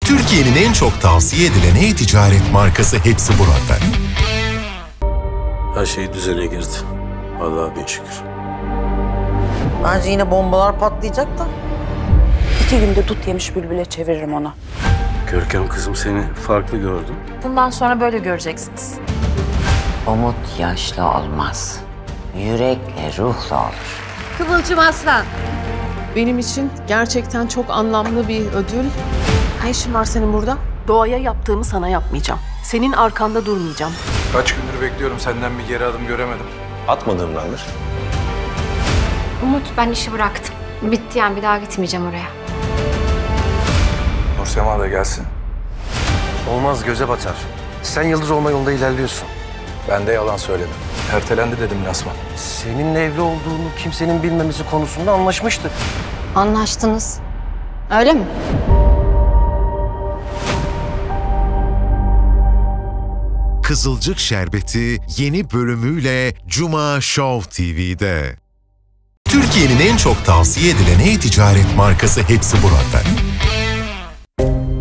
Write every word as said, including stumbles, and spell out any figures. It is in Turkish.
Türkiye'nin en çok tavsiye edilen e-ticaret markası Hepsi Burada. Her şey düzene girdi. Allah'a bin şükür. Bence yine bombalar patlayacak da. İki günde tut yemiş bülbüle çeviririm ona. Görkem kızım seni farklı gördüm. Bundan sonra böyle göreceksiniz. Umut yaşlı olmaz. Yürekle, ruhla olur. Kıvılcım Aslan. Benim için gerçekten çok anlamlı bir ödül. Ne işin var senin burada? Doğaya yaptığımı sana yapmayacağım. Senin arkanda durmayacağım. Kaç gündür bekliyorum, senden bir geri adım göremedim. Atmadığımdandır. Umut, ben işi bıraktım. Bitti yani, bir daha gitmeyeceğim oraya. Nursema da gelsin. Olmaz, göze batar. Sen yıldız olma yolunda ilerliyorsun. Ben de yalan söyledim. Ertelendi dedim lansman. Seninle evli olduğunu kimsenin bilmemesi konusunda anlaşmıştık. Anlaştınız. Öyle mi? Kızılcık Şerbeti yeni bölümüyle Cuma Show T V'de. Türkiye'nin en çok tavsiye edilen e-ticaret markası Hepsi Burada.